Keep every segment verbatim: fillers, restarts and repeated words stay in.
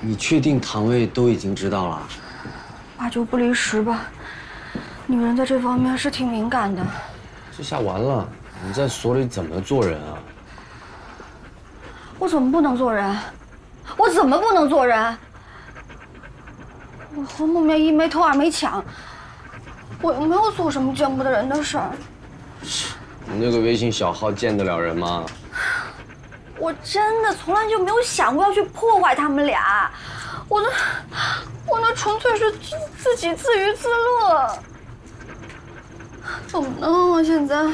你确定堂尉都已经知道了？ 八九不离十吧。女人在这方面是挺敏感的。 这下完了，你在所里怎么做人啊？ 我怎么不能做人？我怎么不能做人？我和木棉一没偷二没抢，我又没有做什么见不得人的事儿。 你那个微信小号见得了人吗？ 我真的从来就没有想过要去破坏他们俩，我那我那纯粹是自自己自娱自乐。怎么弄啊？现在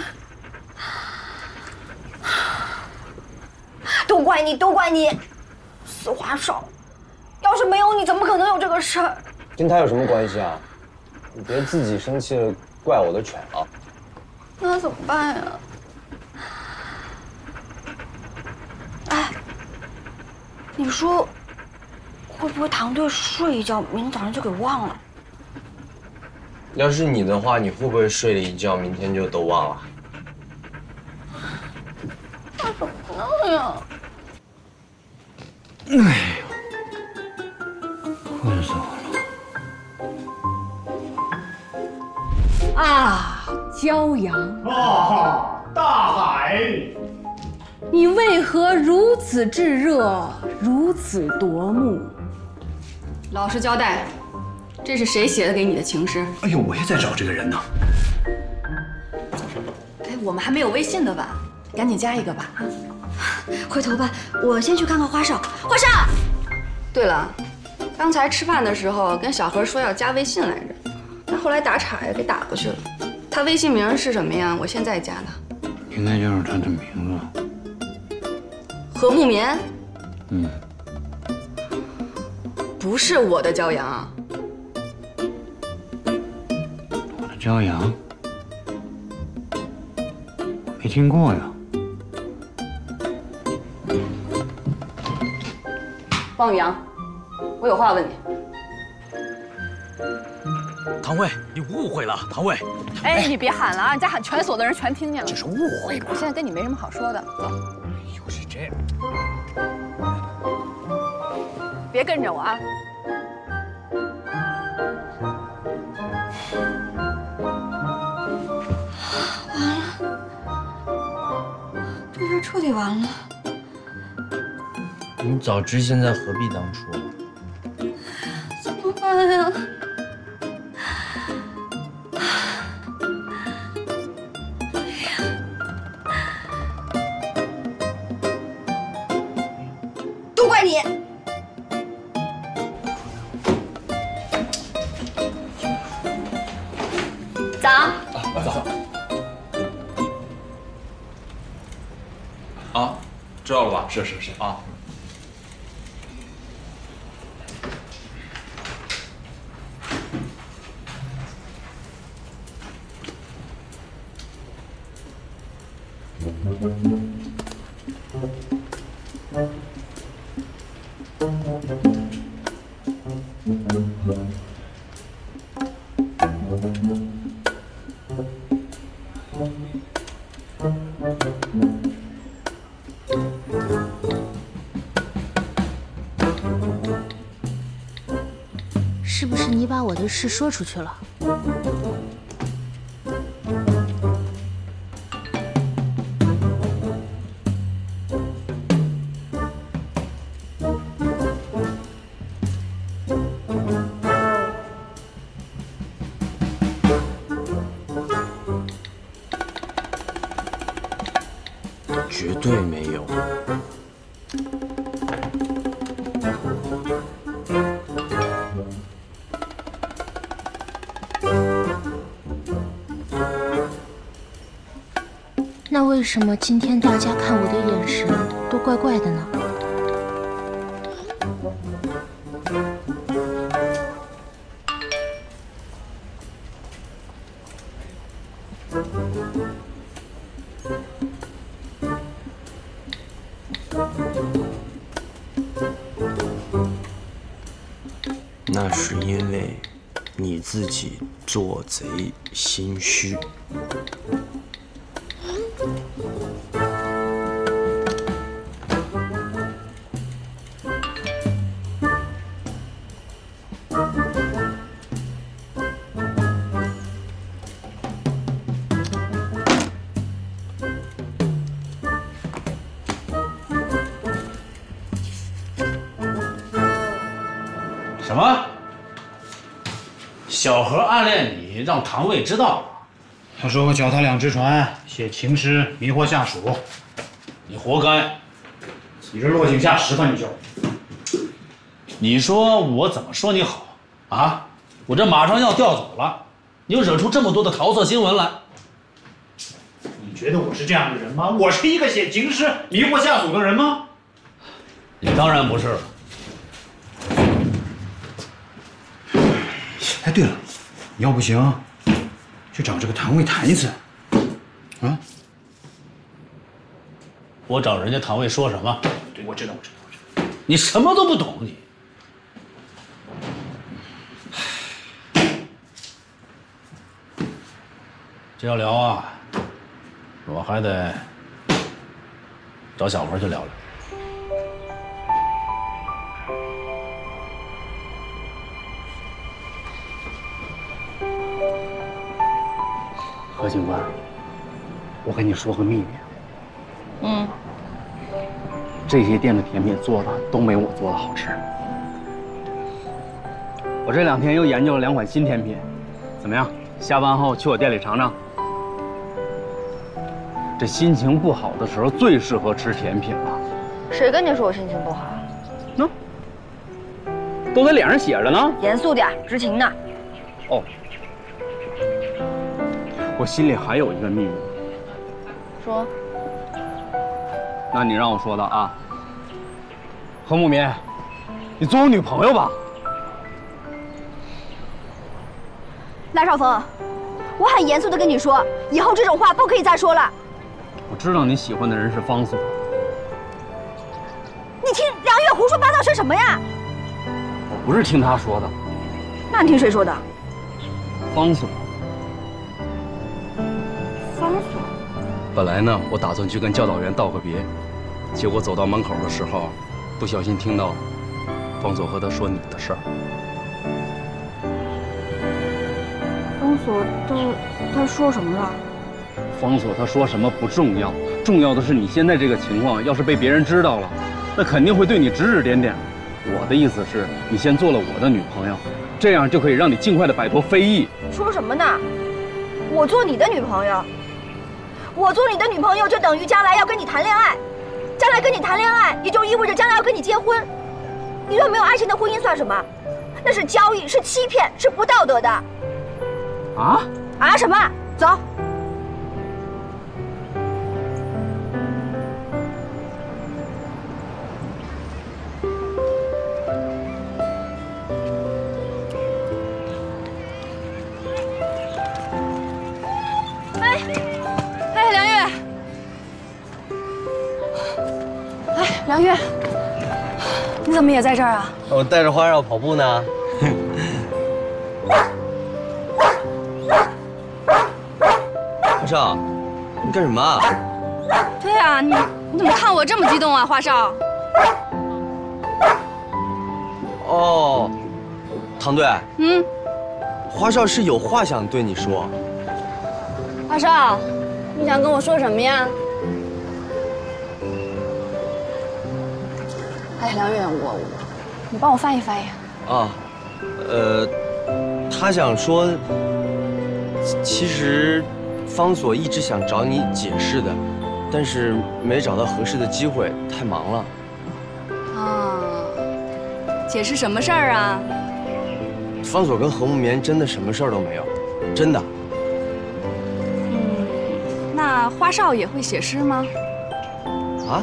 都怪你，都怪你，死话少。要是没有你，怎么可能有这个事儿？ 跟他有什么关系啊？你别自己生气了，怪我的犬了。 那怎么办呀？哎，你说会不会唐队睡一觉，明天早上就给忘了？ 要是你的话，你会不会睡了一觉，明天就都忘了？ 那怎么弄呀？ 哎呦，困死我了！ 啊，骄阳啊，大海！ 你为何如此炙热，如此夺目？ 老实交代，这是谁写的给你的情诗？ 哎呦，我也在找这个人呢。 哎，我们还没有微信的吧？赶紧加一个吧！啊， 回头吧，我先去看看花少。花少， 对了，刚才吃饭的时候跟小何说要加微信来着，但后来打岔呀给打过去了。他微信名是什么呀？我现在加他。 应该就是他的名字。 何木棉。 嗯。 不是我的骄阳。 我的骄阳？没听过呀。 汪宇阳，我有话问你。 唐尉，你误会了，唐尉。 哎，你别喊了啊！你再喊，全所的人全听见了。 这是误会吧？ 我现在跟你没什么好说的，走。 又是这样。 别跟着我啊！ 完了，这事彻底完了。 你早知现在何必当初？ 怎么办呀？都怪你！走。 走。啊，知道了吧？是是是啊。 是不是你把我的事说出去了？ 绝对没有。 那为什么今天大家看我的眼神都怪怪的呢？ 那是因为你自己做贼心虚。 小何暗恋你，让堂尉知道了。 他说我脚踏两只船，写情诗迷惑下属， 你活该。 你这落井下石吧你就。 你说我怎么说你好啊？我这马上要调走了，你又惹出这么多的桃色新闻来。 你觉得我是这样的人吗？我是一个写情诗迷惑下属的人吗？ 你当然不是了。 哎，对了，你要不行，去找这个堂尉谈一次。啊？ 我找人家堂尉说什么？ 对，我知道，我知道，我知道。 你什么都不懂，你。这要聊啊，我还得找小何去聊聊。 何警官，我跟你说个秘密。 嗯， 这些店的甜品做的都没我做的好吃。我这两天又研究了两款新甜品，怎么样？下班后去我店里尝尝。这心情不好的时候最适合吃甜品了。 谁跟你说我心情不好？ 喏，都在脸上写着呢。 严肃点，执勤呢。 哦，我心里还有一个秘密。 说。 那你让我说的啊。何慕眠，你做我女朋友吧。 赖少峰，我很严肃的跟你说，以后这种话不可以再说了。 我知道你喜欢的人是方所。 你听梁月胡说八道是什么呀？ 我不是听他说的。 那你听谁说的？ 方所。 方所。 本来呢，我打算去跟教导员道个别，结果走到门口的时候，不小心听到方所和他说你的事儿。 方所他他说什么了？ 方所他说什么不重要，重要的是你现在这个情况，要是被别人知道了，那肯定会对你指指点点。我的意思是，你先做了我的女朋友，这样就可以让你尽快的摆脱非议。 说什么呢？我做你的女朋友，我做你的女朋友就等于将来要跟你谈恋爱，将来跟你谈恋爱也就意味着将来要跟你结婚。一段没有爱情的婚姻算什么？那是交易，是欺骗，是不道德的。 啊啊什么？走。 哎，哎，梁月，哎，梁月，你怎么也在这儿啊？ 我带着花绕跑步呢。花少，你干什么啊？ 对呀，你你怎么看我这么激动啊，花少？ 哦，唐队。 嗯。 花少是有话想对你说。 花少，你想跟我说什么呀？哎，梁月，我我，你帮我翻译翻译。 啊，呃，他想说，其实方所一直想找你解释的，但是没找到合适的机会，太忙了。 啊，解释什么事儿啊？ 方所跟何慕眠真的什么事儿都没有，真的。 嗯，那花少也会写诗吗？ 啊？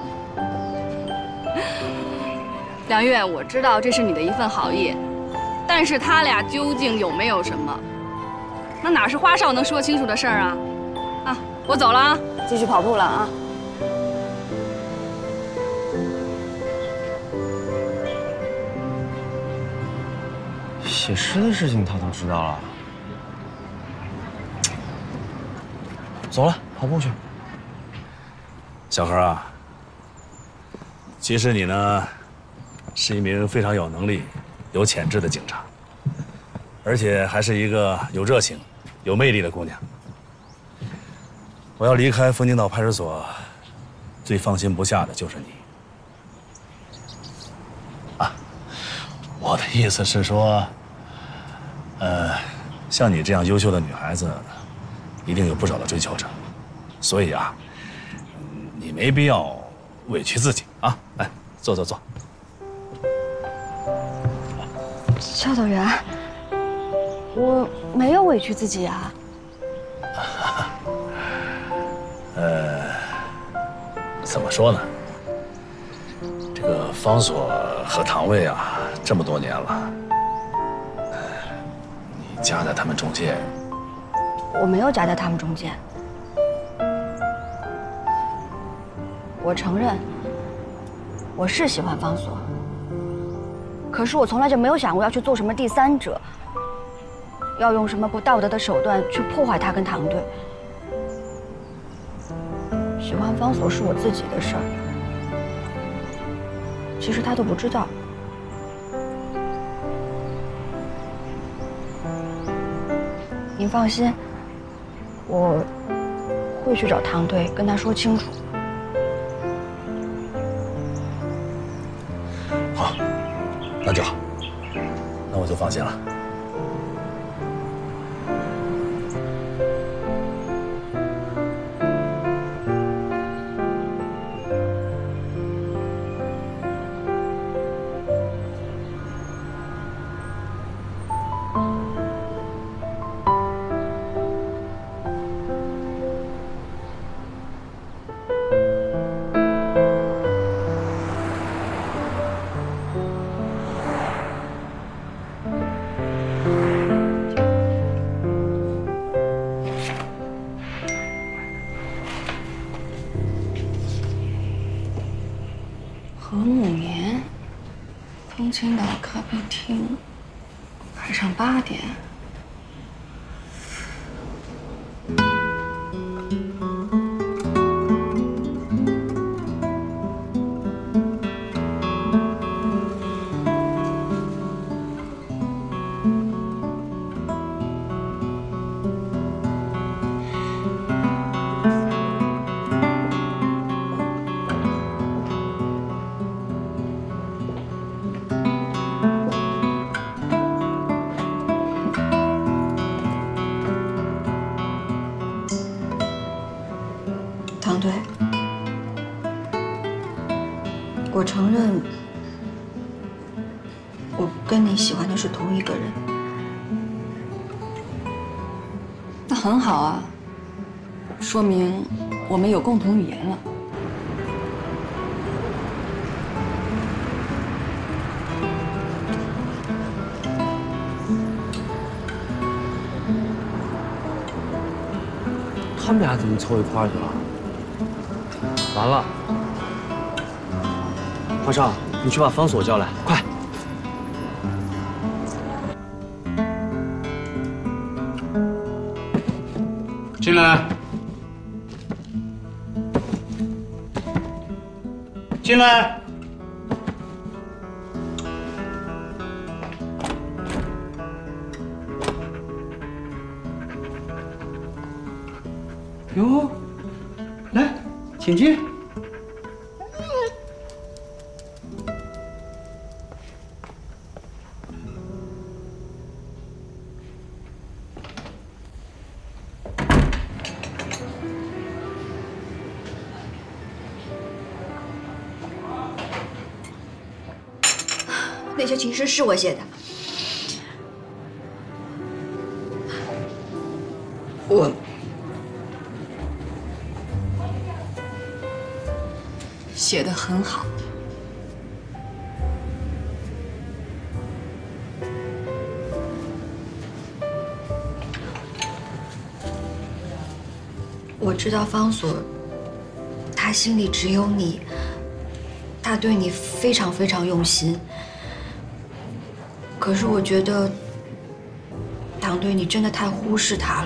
梁月，我知道这是你的一份好意，但是他俩究竟有没有什么？那哪是花少能说清楚的事儿啊！啊，我走了啊，继续跑步了啊。 写诗的事情他都知道了。走了，跑步去。 小何啊，其实你呢，是一名非常有能力、有潜质的警察，而且还是一个有热情、有魅力的姑娘。我要离开枫泾道派出所，最放心不下的就是你。啊，我的意思是说， 呃，像你这样优秀的女孩子，一定有不少的追求者，所以啊，你没必要委屈自己啊。来，坐坐坐。 教导员，我没有委屈自己啊。 呃，怎么说呢？这个方所和唐卫啊，这么多年了，呃，你夹在他们中间。 我没有夹在他们中间。我承认，我是喜欢方所，可是我从来就没有想过要去做什么第三者，要用什么不道德的手段去破坏他跟唐队。喜欢方所是我自己的事儿，其实他都不知道。您放心，我会去找唐队跟他说清楚。 好，那就好，那我就放心了。 和睦年，风清岛咖啡厅，晚上八点。唐队，我承认，我跟你喜欢的是同一个人。那很好啊，说明我们有共同语言了。 他们俩怎么凑一块儿去了？完了，华少，你去把方所叫来，快！ 进来，进来。哟，来，请进。 那些情诗是我写的，我写得很好。我知道方所，他心里只有你，他对你非常非常用心。可是我觉得，唐队，你真的太忽视他了。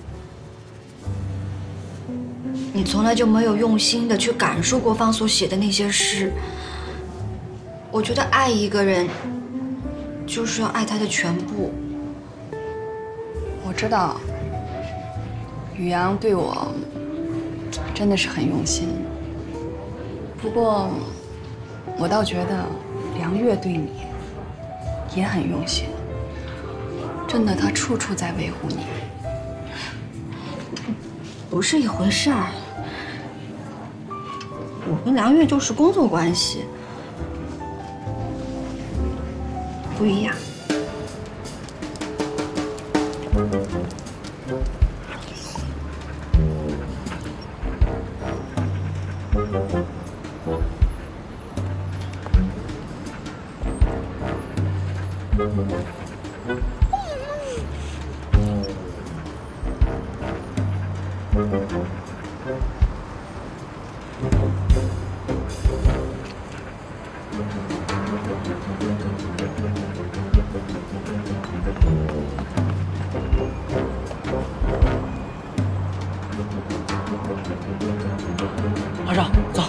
你从来就没有用心的去感受过方所写的那些诗。我觉得爱一个人，就是要爱他的全部。 我知道，宇阳对我真的是很用心。不过，我倒觉得梁月对你也很用心。 真的，他处处在维护你。 不是一回事儿。我跟梁月就是工作关系，不一样。 阿少，走。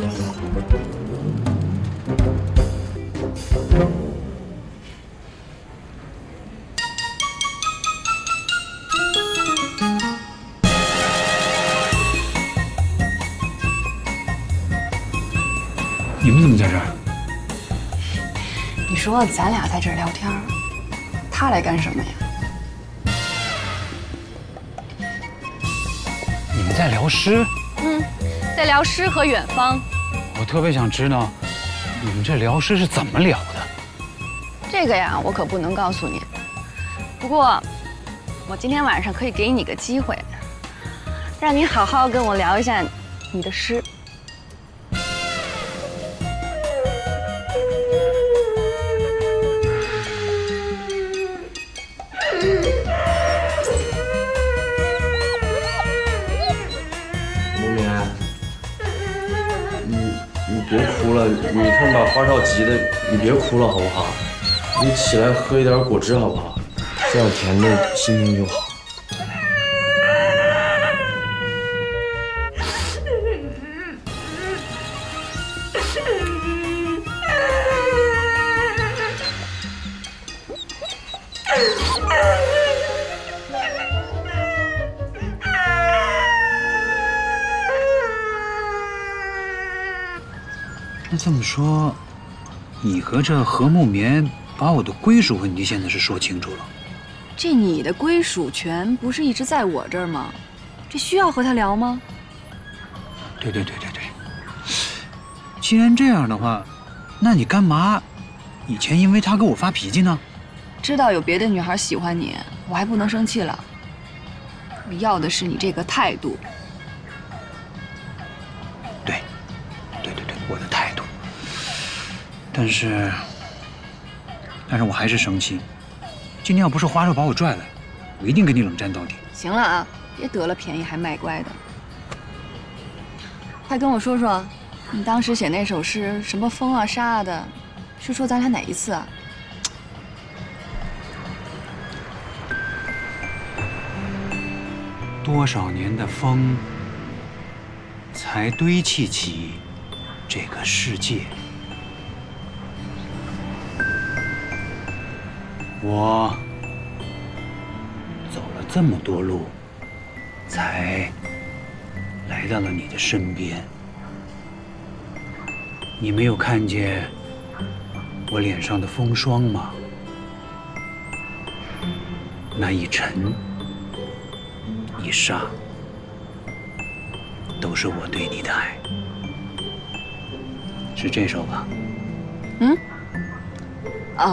你们怎么在这儿？ 你说咱俩在这儿聊天，他来干什么呀？ 你们在聊诗？ 嗯，在聊诗和远方。 我特别想知道，你们这聊诗是怎么聊的？ 这个呀，我可不能告诉你。不过，我今天晚上可以给你个机会，让你好好跟我聊一下你的诗。 别哭了，你看把花少急的，你别哭了好不好？你起来喝一点果汁好不好？这样甜的心情就好。 那这么说，你和这何木棉把我的归属问题现在是说清楚了？ 这你的归属权不是一直在我这儿吗？这需要和他聊吗？ 对对对对对。既然这样的话，那你干嘛以前因为他给我发脾气呢？ 知道有别的女孩喜欢你，我还不能生气了。我要的是你这个态度。 对，对对对，我的态度。但是，但是我还是生气。今天要不是花少把我拽来，我一定跟你冷战到底。 行了啊，别得了便宜还卖乖的。快跟我说说，你当时写那首诗，什么风啊沙啊的，是说咱俩哪一次啊？ 多少年的风，才堆砌起这个世界。我走了这么多路，才来到了你的身边。你没有看见我脸上的风霜吗？那一尘一沙，都是我对你的爱。是这首吧？ 嗯。哦。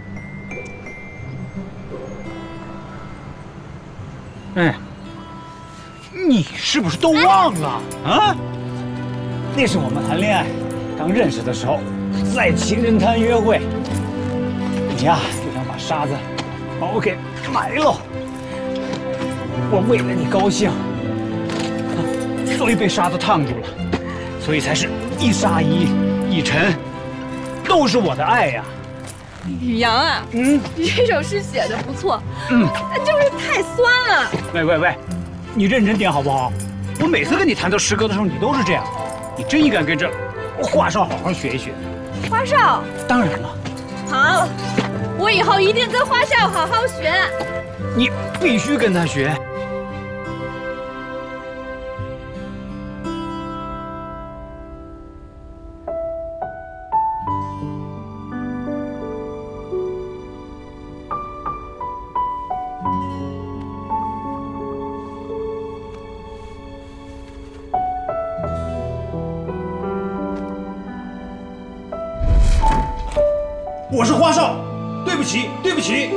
哎，你是不是都忘了啊？那是我们谈恋爱刚认识的时候，在情人滩约会，你呀就想把沙子把我给埋了。我为了你高兴，所以被沙子烫住了，所以才是一沙一一尘，都是我的爱呀。 宇阳啊，嗯，你这首诗写的不错，嗯，但就是太酸了。 喂喂喂，你认真点好不好？我每次跟你谈到诗歌的时候，你都是这样，你真应该跟这华少好好学一学。 华少， 当然了。 好，我以后一定跟华少好好学。 你必须跟他学。 我是花少，对不起，对不起。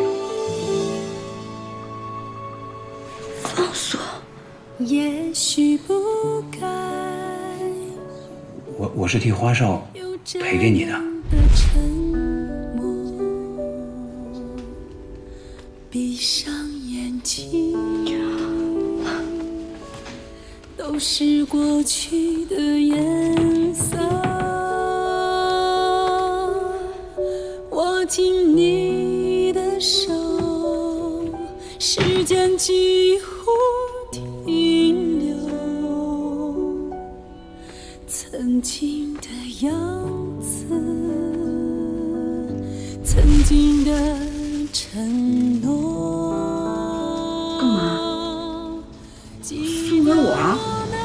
放手，也许不该。 我我是替花少赔给你的。 闭上眼睛，都是过去的颜色。握紧你的手，时间几乎停留，曾经的样子，曾经的承诺。 干嘛？送给我啊？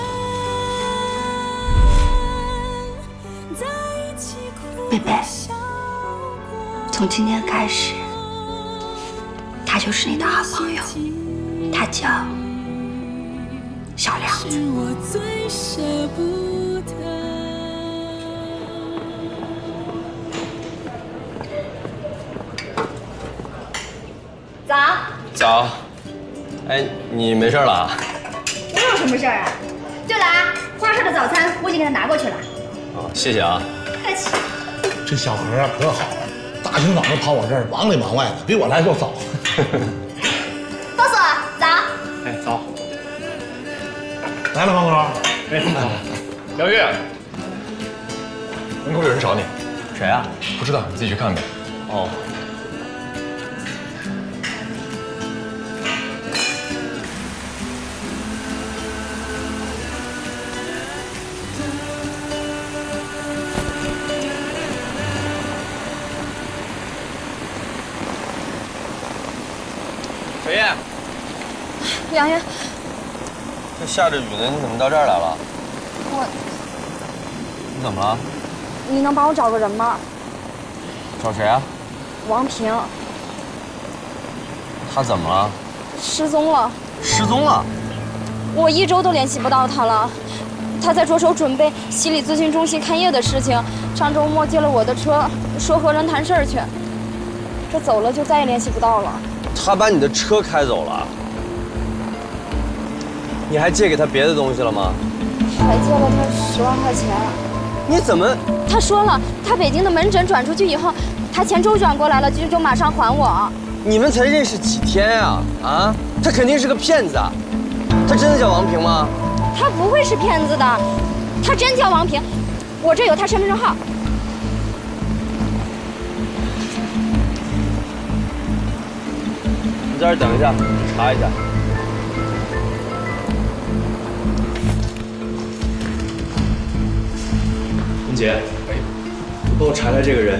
贝贝，从今天开始，他就是你的好朋友，他叫小梁子。我最舍不得。 早。 早。哎，你没事了？ 我有什么事儿啊？对了啊，花少的早餐我已经给他拿过去了。 哦，谢谢啊。 客气。 这小何啊可好了，大清早上跑我这儿，忙里忙外的，比我来都早。 方所，早。 哎，早。来了，方所。哎， 梁月，门口有人找你。 谁啊？ 不知道，你自己去看呗。 哦。小叶， 梁月， 这下着雨呢，你怎么到这儿来了？ 我， 你怎么了？ 你能帮我找个人吗？ 找谁啊？ 王平。 他怎么了？ 失踪了。 失踪了？ 我一周都联系不到他了。他在着手准备心理咨询中心开业的事情，上周末借了我的车，说和人谈事儿去。这走了就再也联系不到了。 他把你的车开走了？你还借给他别的东西了吗？ 还借了他十万块钱。 你怎么？ 他说了，他北京的门诊转出去以后，他钱周转过来了，就就马上还我。 你们才认识几天呀？啊，他肯定是个骗子。他真的叫王平吗？ 他不会是骗子的，他真叫王平，我这有他身份证号。 你在这儿等一下，查一下。 文杰，哎，你帮我查查这个人。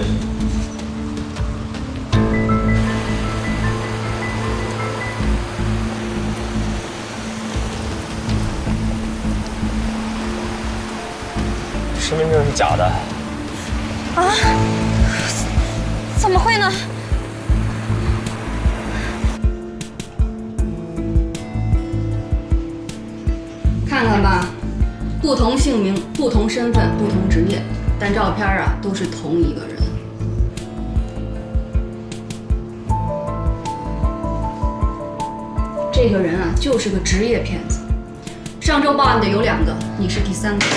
身份证是假的。 啊？怎么会呢？ 看看吧，不同姓名、不同身份、不同职业，但照片啊都是同一个人。这个人啊就是个职业骗子。上周报案的有两个，你是第三个。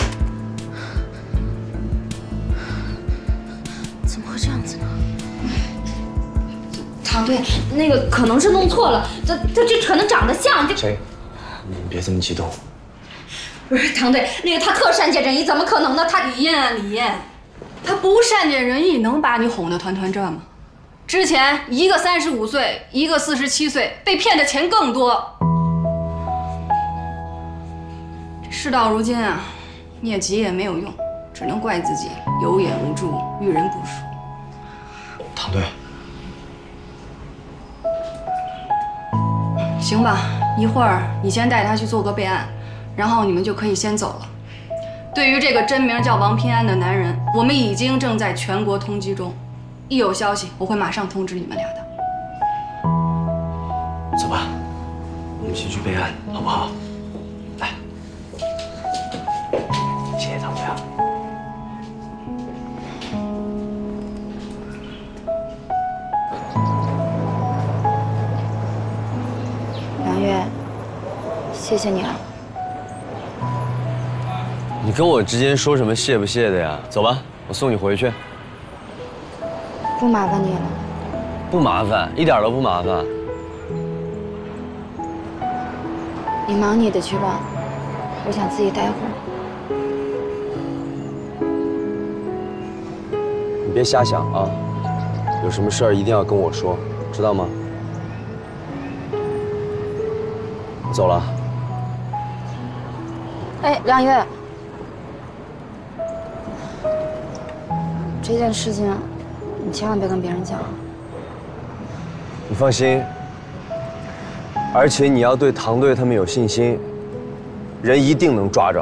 怎么会这样子呢？唐队，那个可能是弄错了，这这这可能长得像就。 谁？你别这么激动。 不是唐队，那个他特善解人意，怎么可能呢？他李艳，李艳，他不善解人意，能把你哄得团团转吗？之前一个三十五岁，一个四十七岁，被骗的钱更多。事到如今啊，你也急也没有用，只能怪自己有眼无珠，遇人不淑。 唐队， 行吧，一会儿你先带他去做个备案。然后你们就可以先走了。对于这个真名叫王平安的男人，我们已经正在全国通缉中，一有消息我会马上通知你们俩的。 走吧，我们先去备案，好不好？来，谢谢唐队啊。 谢谢你了。 你跟我之间说什么谢不谢的呀？走吧，我送你回去。 不麻烦你了。 不麻烦，一点都不麻烦。 你忙你的去吧，我想自己待会儿。 你别瞎想啊，有什么事儿一定要跟我说，知道吗？走了。 哎，梁月，这件事情你千万别跟别人讲。 你放心，而且你要对唐队他们有信心，人一定能抓着。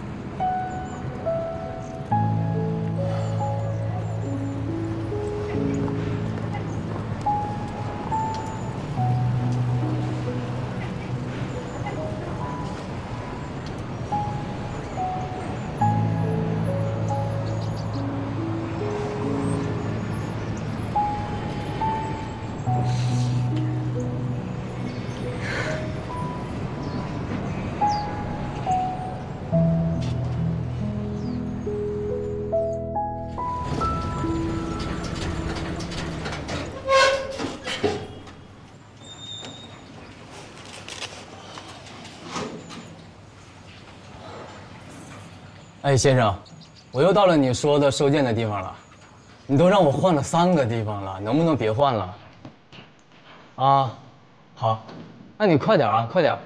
哎，先生，我又到了你说的收件的地方了。你都让我换了三个地方了，能不能别换了？啊，好，那你快点啊，快点。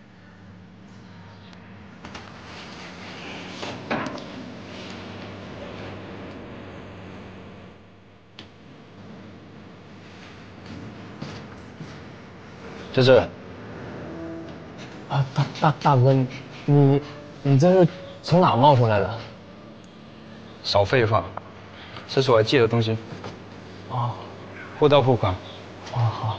这是。 啊，大大大哥，你你你这是从哪冒出来的？ 少废话，这是我借的东西。 哦， 货到付款。 哦，好。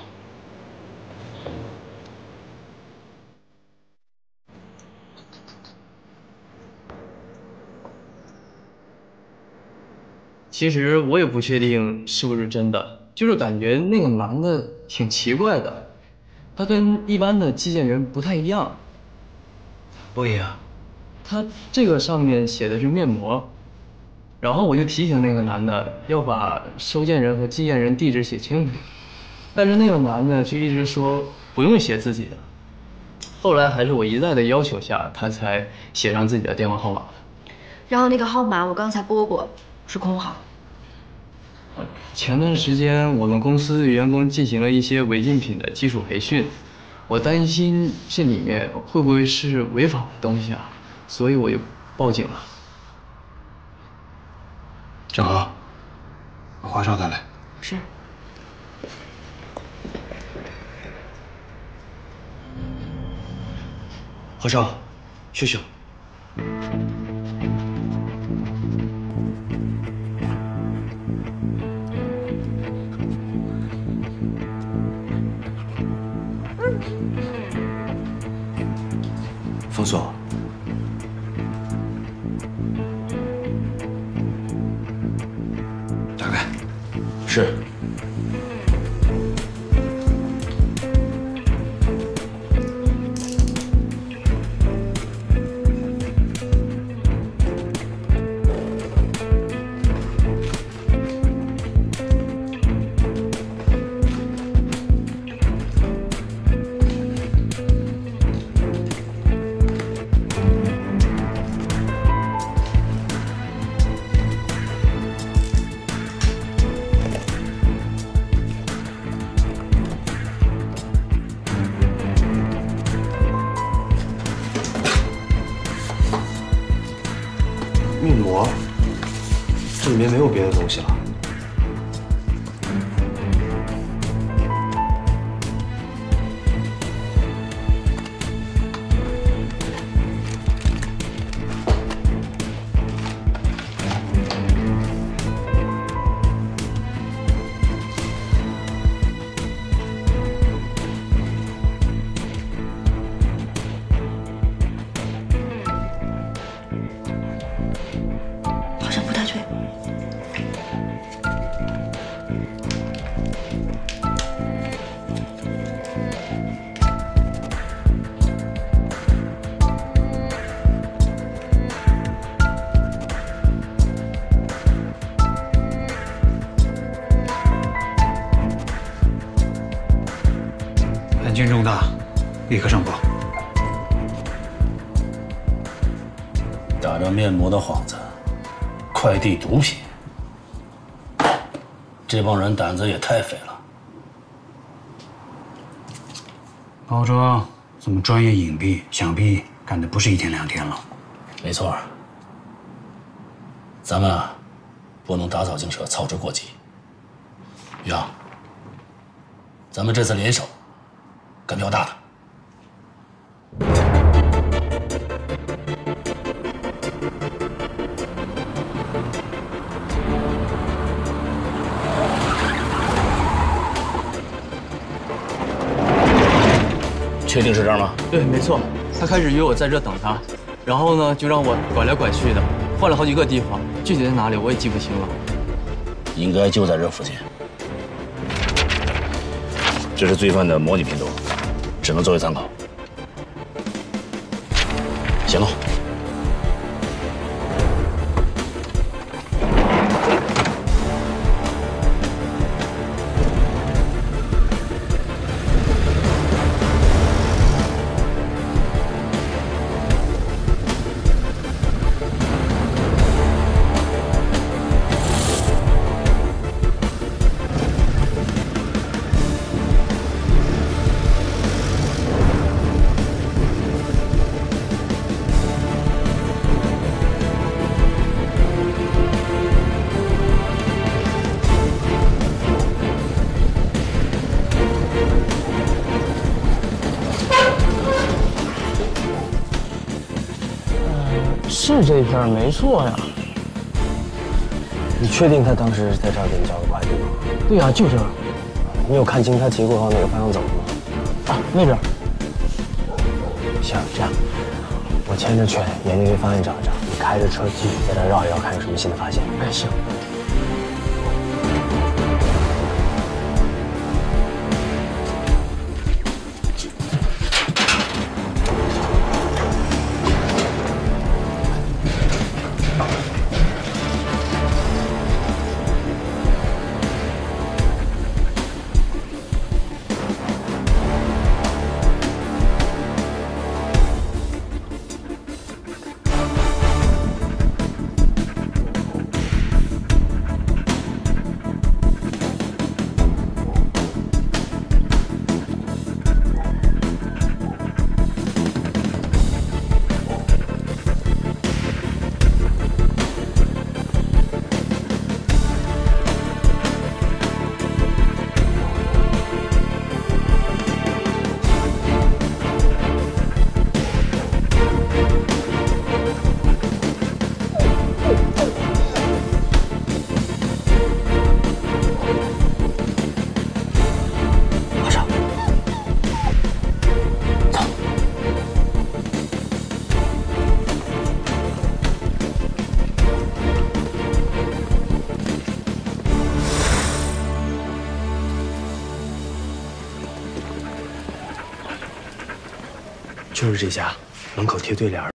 其实我也不确定是不是真的，就是感觉那个男的挺奇怪的，他跟一般的寄件人不太一样。不一样。他这个上面写的是面膜，然后我就提醒那个男的要把收件人和寄件人地址写清楚，但是那个男的就一直说不用写自己的。后来还是我一再的要求下，他才写上自己的电话号码。 然后那个号码我刚才拨过，是空号。 前段时间我们公司对员工进行了一些违禁品的基础培训，我担心这里面会不会是违法的东西啊？所以我就报警了。 正和，把花哨带来。 是。 花哨，秀秀。封锁。打开。是。面膜，这里面没有别的东西了。 立刻上报。 打着面膜的幌子，快递毒品，这帮人胆子也太肥了。 包装这么专业隐蔽，想必干的不是一天两天了。 没错，咱们啊，不能打草惊蛇，操之过急。于洋，咱们这次联手，干票大的。确定是这儿吗？ 对，没错。他开始约我在这等他，然后呢，就让我拐来拐去的，换了好几个地方，具体在哪里我也记不清了。 应该就在这附近。这是罪犯的模拟拼图，只能作为参考。行动！ 是这片没错呀。 你确定他当时是在这儿给你交的快递吗？ 对呀，就这儿。 你有看清他结果往哪个方向走吗？ 啊，那边。 行，这样，我牵着犬沿着这方向找一找，你开着车继续在这绕一绕，看有什么新的发现。 哎，行。 就是这家，门口贴对联。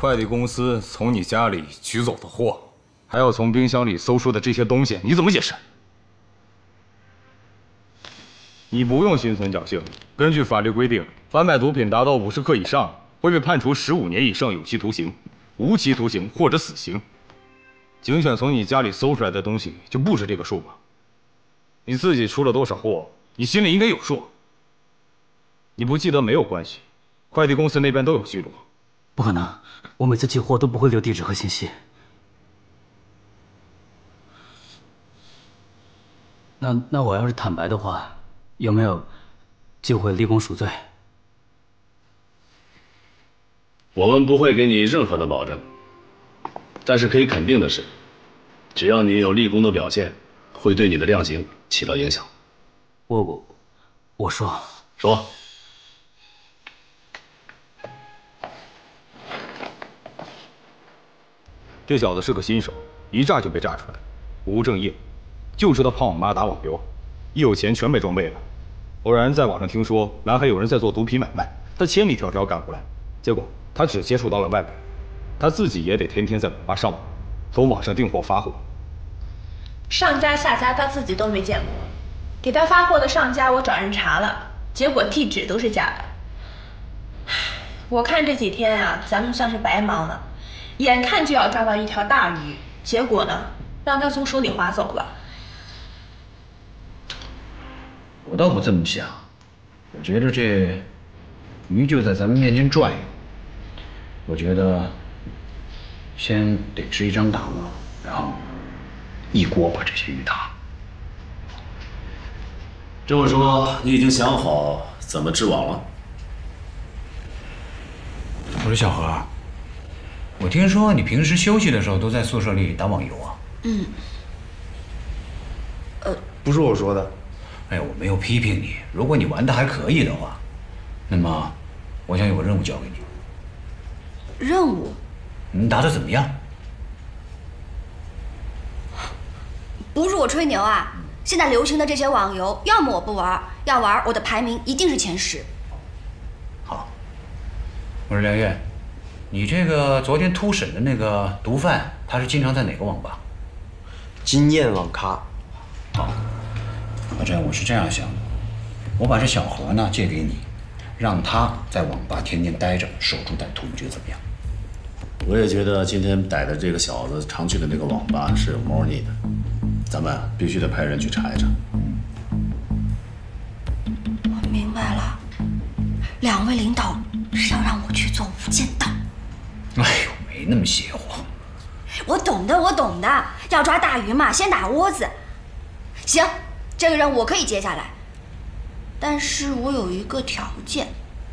快递公司从你家里取走的货，还要从冰箱里搜出的这些东西，你怎么解释？你不用心存侥幸。根据法律规定，贩卖毒品达到五十克以上，会被判处十五年以上有期徒刑、无期徒刑或者死刑。警犬从你家里搜出来的东西就不止这个数吧？你自己出了多少货，你心里应该有数。你不记得没有关系，快递公司那边都有记录。 不可能，我每次寄货都不会留地址和信息。那那我要是坦白的话，有没有机会立功赎罪？ 我们不会给你任何的保证，但是可以肯定的是，只要你有立功的表现，会对你的量刑起到影响。 我我我说说。 这小子是个新手，一炸就被炸出来，不务正业，就知道泡网吧打网游，一有钱全被装备了。偶然在网上听说南海有人在做毒品买卖，他千里迢迢赶过来，结果他只接触到了外围，他自己也得天天在网吧上网，从网上订货发货。 上家下家他自己都没见过，给他发货的上家我找人查了，结果地址都是假的。我看这几天啊，咱们算是白忙了。眼看就要抓到一条大鱼，结果呢，让他从手里划走了。 我倒不这么想，我觉得这鱼就在咱们面前转悠，我觉得先得支一张档，然后一锅把这些鱼打。 这么说，你已经想好怎么织网了？ 我说小何，我听说你平时休息的时候都在宿舍里打网游啊？ 嗯。呃， 不是我说的。 哎，我没有批评你。如果你玩的还可以的话，那么我想有个任务交给你。 任务？ 你打的怎么样？ 不是我吹牛啊！现在流行的这些网游，要么我不玩，要玩我的排名一定是前十。 好。我说梁月。你这个昨天突审的那个毒贩，他是经常在哪个网吧？ 经验网咖。 好，合着我是这样想的，我把这小何呢借给你，让他在网吧天天待着，守株待兔，你觉得怎么样？ 我也觉得今天逮的这个小子常去的那个网吧是有猫腻的，咱们必须得派人去查一查。 我明白了，两位领导是要让我去做无间道。 哎呦，没那么邪乎。 我懂的，我懂的。要抓大鱼嘛，先打窝子。行，这个任务我可以接下来，但是我有一个条件。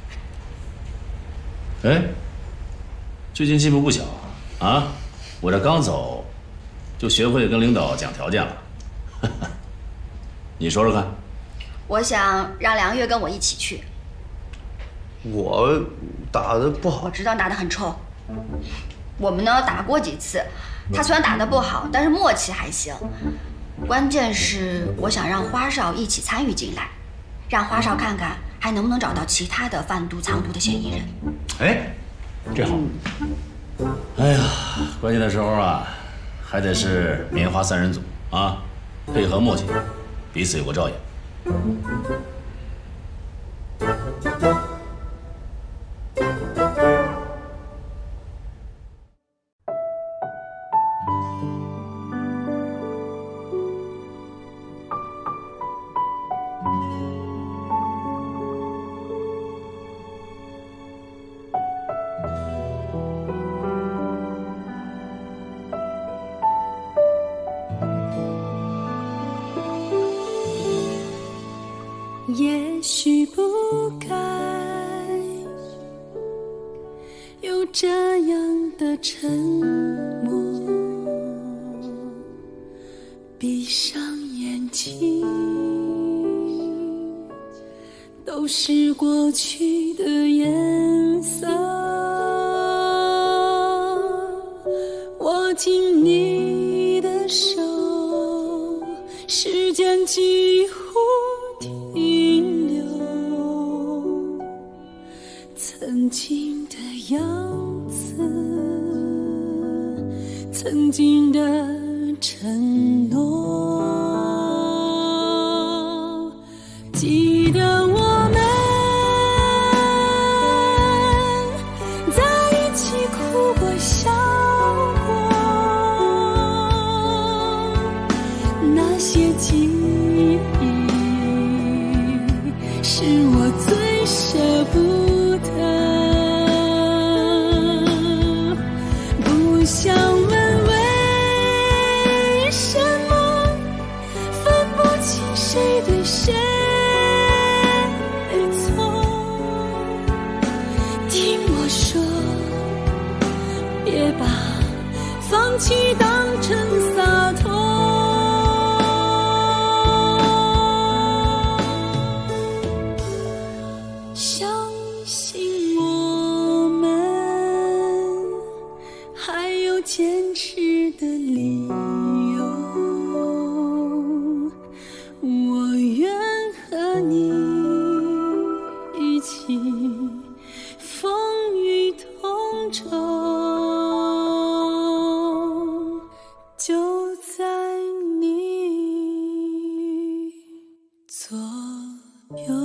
哎，最近进步不小啊！我这刚走，就学会跟领导讲条件了。你说说看。 我想让梁月跟我一起去。 我打得不好。 我知道打得很臭。我们呢打过几次，他虽然打得不好，但是默契还行。关键是我想让花少一起参与进来，让花少看看还能不能找到其他的贩毒藏毒的嫌疑人。 哎，这好。 哎呀，关键的时候啊，还得是棉花三人组啊，配合默契，彼此有个照应。 也许不该有这样的沉默，闭上眼睛，都是过去的颜色。握紧你的手，时间几乎停留，曾经的样子曾经的承诺。记得我们在一起哭过笑过，那些记忆是我最舍不得。不想问为什么分不清谁对谁错，听我说，别把放弃当成洒脱。相信我们还有坚持的理由，我愿和你一起风雨同舟，就在你左右。